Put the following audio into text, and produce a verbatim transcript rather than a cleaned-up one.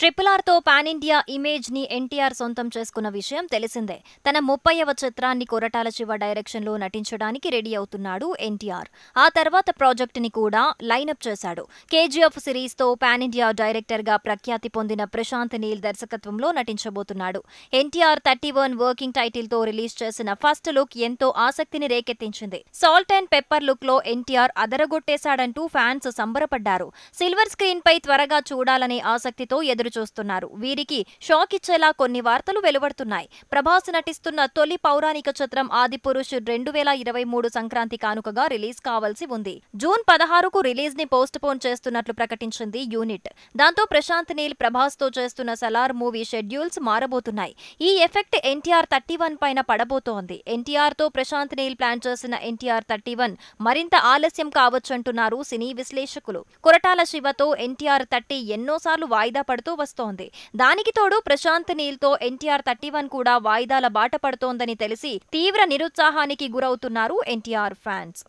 Triple R తో pan India image ని ఎన్టీఆర్ సొంతం చేసుకున్న విషయం తెలిసిందే. తన ముప్పైవ చిత్రాన్ని కొరటాల శివ డైరెక్షన్ లో నటించడానికి రెడీ అవుతున్నాడు ఎన్టీఆర్. ఆ తర్వాత ప్రాజెక్ట్ ని కూడా లైనప్ చేశాడు. కేజీఎఫ్ సిరీస్ తో పాన్ ఇండియా డైరెక్టర్ గా ప్రఖ్యాతి పొందిన ప్రశాంత్ నీల్ దర్శకత్వంలో నటించబోతున్నాడు. NTR thirty one working title తో రిలీజ్ చేసిన ఫస్ట్ లుక్ ఎంతో ఆసక్తిని రేకెత్తించింది. సాల్ట్ అండ్ పెప్పర్ లుక్ లో ఎన్టీఆర్ అదరగొట్టేశాడంటూ ఫ్యాన్స్ సంబరపడ్డారు. సిల్వర్ స్క్రీన్ పై త్వరగా చూడాలనే ఆసక్తితో ఎదురు చూస్తున్నారు. వీరికి షాక్ ఇచ్చేలా కొన్ని వార్తలు వెలువడుతున్నాయి. ప్రభాస్ నటిస్తున్న తొలి పౌరాణిక చిత్రం ఆదిపురుష్ రెండు వేల ఇరవై మూడు సంక్రాంతి కానుకగా రిలీజ్ కావాల్సి ఉంది. జూన్ పదహారుకు రిలీజ్ ని పోస్ట్ పోన్ చేస్తున్నట్లు ప్రకటించింది యూనిట్. దాంతో ప్రశాంత్ నీల్ ప్రభాస్ తో చేస్తున్న సలార్ మూవీ షెడ్యూల్స్ మారబోతున్నాయి. ఈ ఎఫెక్ట్ ఎన్టీఆర్ థర్టీ వన్ పైన పడబోతోంది. ఎన్టీఆర్ తో ప్రశాంత్ నీల్ ప్లాన్ చేసిన ఎన్టీఆర్ థర్టీ వన్ మరింత ఆలస్యం కావచ్చంటున్నారు సినీ విశ్లేషకులు. కొరటాల శివతో ఎన్టీఆర్ థర్టీ ఎన్నోసార్లు వాయిదా పడుతూ వస్తోంది. దానికి తోడు ప్రశాంత్ నీల్ తో ఎన్టీఆర్ థర్టీ వన్ కూడా వాయిదాల బాట పడుతోందని తెలిసి తీవ్ర నిరుత్సాహానికి గురవుతున్నారు ఎన్టీఆర్ ఫ్యాన్స్.